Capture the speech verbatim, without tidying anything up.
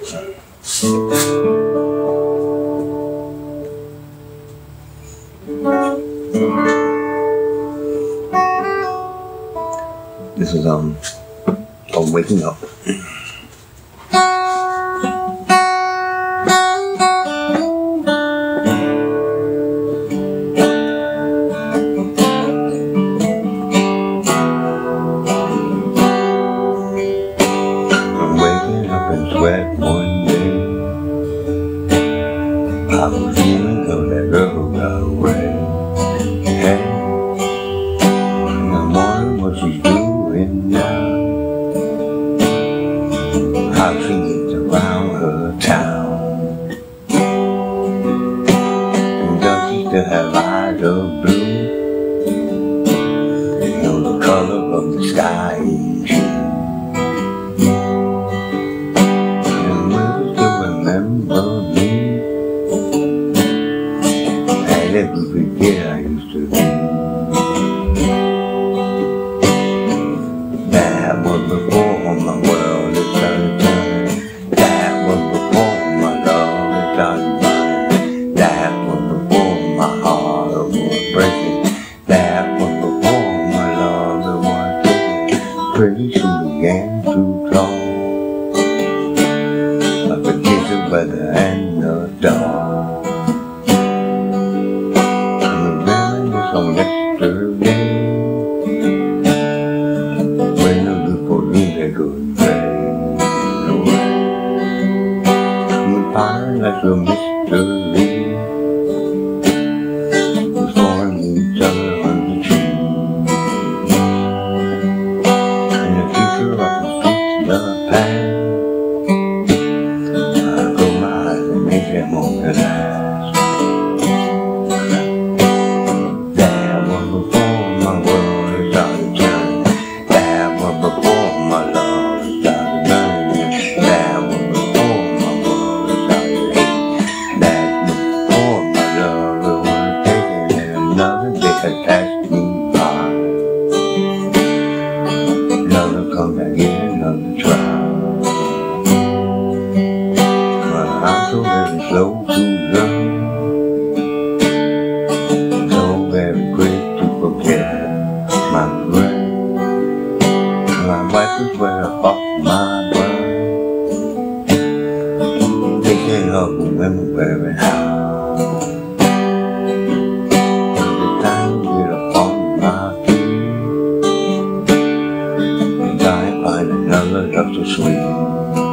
This is um called Waking Up. Sweat one day, I was feeling though that girl got away. Hey, and I'm wondering what she's doing now, how she gets around her town, and does she still have eyes of blue? You know the color of the sky is blue. Remember me, and if you forget I used to be. That was before my world had started turning. That was before my love had started burning. That was before my heart was breaking. That was before my love was taking. Pretty soon began to draw the weather and the dark. I'm reminiscing on yesterday, when the beautiful leaves they couldn't fade away. We find like a mystery, exploring each other on the trees, and the future of the streets, the past. That moment last. That was before my world had started turning. That was before my love had started burning. That was before my world had started hating. That was before my love was taken. And another day had passed me by. Another come back in, another try. I'm so very slow to learn, so very quick to forget my brain. My wife is where I off my brain. They say love when women wearing high. Every time you get up on my feet, and I find another love so sweet.